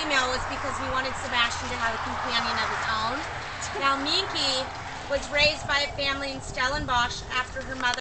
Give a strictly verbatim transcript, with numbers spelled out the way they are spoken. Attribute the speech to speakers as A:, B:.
A: female was because we wanted Sebastian to have a companion of his own. Now Minky was raised by a family in Stellenbosch after her mother